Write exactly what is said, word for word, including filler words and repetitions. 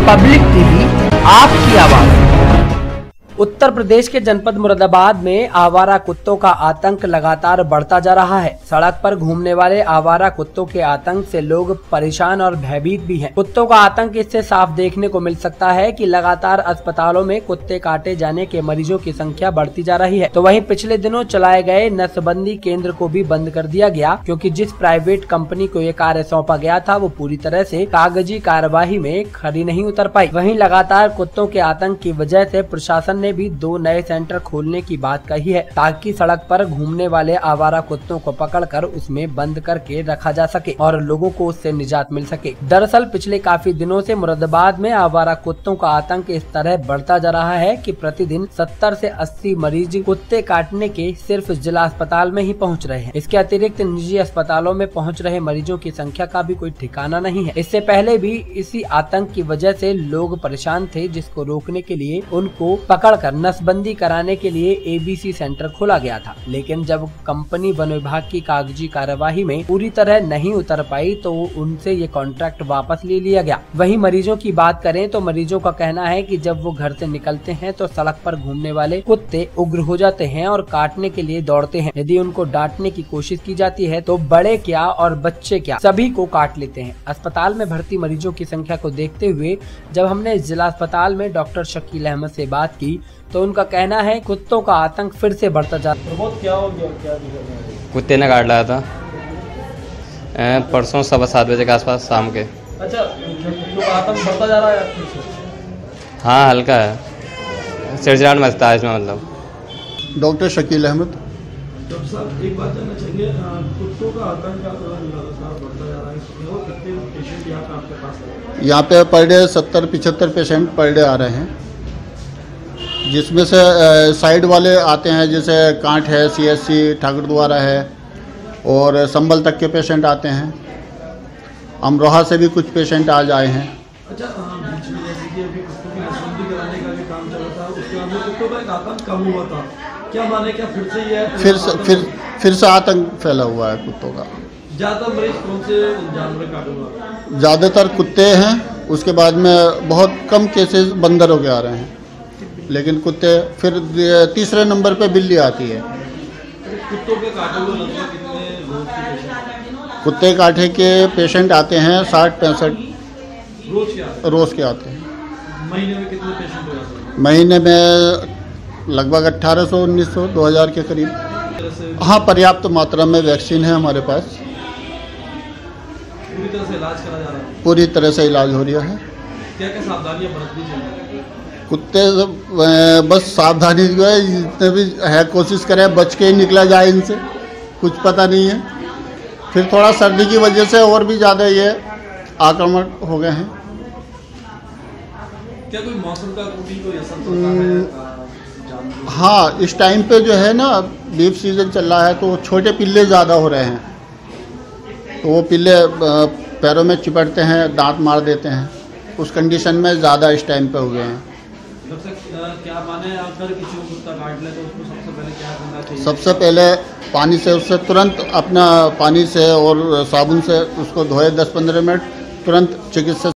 Public TV, आपकी आवाज। उत्तर प्रदेश के जनपद मुरादाबाद में आवारा कुत्तों का आतंक लगातार बढ़ता जा रहा है। सड़क पर घूमने वाले आवारा कुत्तों के आतंक से लोग परेशान और भयभीत भी हैं। कुत्तों का आतंक इससे साफ देखने को मिल सकता है कि लगातार अस्पतालों में कुत्ते काटे जाने के मरीजों की संख्या बढ़ती जा रही है। तो वहीं पिछले दिनों चलाए गए नसबंदी केंद्र को भी बंद कर दिया गया, क्योंकि जिस प्राइवेट कंपनी को ये कार्य सौंपा गया था वो पूरी तरह से कागजी कार्यवाही में खरी नहीं उतर पाई। वहीं लगातार कुत्तों के आतंक की वजह से प्रशासन ने भी दो नए सेंटर खोलने की बात कही है, ताकि सड़क पर घूमने वाले आवारा कुत्तों को पकड़कर उसमें बंद करके रखा जा सके और लोगों को उससे निजात मिल सके। दरअसल पिछले काफी दिनों से मुरादाबाद में आवारा कुत्तों का आतंक इस तरह बढ़ता जा रहा है कि प्रतिदिन सत्तर से अस्सी मरीज कुत्ते काटने के सिर्फ जिला अस्पताल में ही पहुंच रहे हैं। इसके अतिरिक्त निजी अस्पतालों में पहुंच रहे मरीजों की संख्या का भी कोई ठिकाना नहीं है। इससे पहले भी इसी आतंक की वजह से लोग परेशान थे, जिसको रोकने के लिए उनको पकड़कर नसबंदी कराने के लिए एबीसी सेंटर खोला गया था। लेकिन जब कंपनी वन विभाग की कागजी कार्यवाही में पूरी तरह नहीं उतर पाई तो उनसे ये कॉन्ट्रैक्ट वापस ले लिया गया। वहीं मरीजों की बात करें तो मरीजों का कहना है कि जब वो घर से निकलते हैं तो सड़क पर घूमने वाले कुत्ते उग्र हो जाते हैं और काटने के लिए दौड़ते हैं। यदि उनको डांटने की कोशिश की जाती है तो बड़े क्या और बच्चे क्या सभी को काट लेते हैं। अस्पताल में भर्ती मरीजों की संख्या को देखते हुए जब हमने जिला अस्पताल में डॉक्टर शकील अहमद से बात की तो उनका कहना है कुत्तों का आतंक फिर से बढ़ता जा रहा है। क्या हो गया, क्या कुत्ते ने काट लाया था परसों सवा सात बजे के आसपास शाम के। अच्छा, कुत्तों का आतंक बढ़ता जा रहा है। हाँ, हल्का है, चिड़चिड़ाहट मचता है इसमें। मतलब डॉक्टर शकील अहमद। डॉक्टर साहब, एक बात जानना चाहिए, कुत्तों का आतंक लगातार बढ़ता जा रहा है, कितने पेशेंट यहाँ पे आपके पास है? यहाँ पे पर डे सत्तर पिछहत्तर पेशेंट पर डे आ रहे हैं, जिसमें से साइड वाले आते हैं, जैसे कांट है, सीएससी ठाकुर द्वारा है, और संभल तक के पेशेंट आते हैं। अमरोहा से भी कुछ पेशेंट आज आए हैं। अच्छा, बीच में जैसे कि अभी कुत्तों की नसबंदी कराने का भी काम चल रहा था, उसके बाद में कुत्तों का एक आतंक कम हुआ था, क्या माने क्या फिर से ये फिर से फिर फिर से आतंक फैला हुआ है कुत्तों का। ज़्यादातर मरीज कौन से जानवर काटूंगा? ज़्यादातर कुत्ते हैं, उसके बाद में बहुत कम केसेस बंदरों के आ रहे हैं, लेकिन कुत्ते फिर तीसरे नंबर पे बिल्ली आती है। कुत्तों के काटे हुए लगभग कितने रोज के पेशेंट? कुत्ते काटे के पेशेंट आते हैं साठ पैंसठ रोज के रोज के आते हैं। महीने में कितने पेशेंट हो जाते हैं? महीने में लगभग अट्ठारह सौ उन्नीस सौ दो हज़ार के करीब। हाँ, पर्याप्त मात्रा में वैक्सीन है हमारे पास। पूरी तरह से इलाज करा जा रहा है? पूरी तरह से इलाज हो रहा है। क्या क्या सावधानियां बरतनी चाहिए? कुत्ते बस सावधानी जो है, जितने भी है कोशिश करें बच के ही निकला जाए इनसे, कुछ पता नहीं है। फिर थोड़ा सर्दी की वजह से और भी ज़्यादा ये आक्रमण हो गए हैं। क्या कोई मौसम का कोई कोई असर होता है? हाँ, इस टाइम पे जो है ना, बीफ सीजन चल रहा है, तो छोटे पिल्ले ज़्यादा हो रहे हैं, तो वो पिल्ले पैरों में चिपटते हैं, दांत मार देते हैं। उस कंडीशन में ज़्यादा इस टाइम पे हो गए हैं। क्या माने अगर किसी को कुत्ता काट ले तो उसको सबसे पहले क्या करना चाहिए? सबसे पहले पानी से उससे तुरंत अपना पानी से और साबुन से उसको धोए, दस पंद्रह मिनट, तुरंत चिकित्सा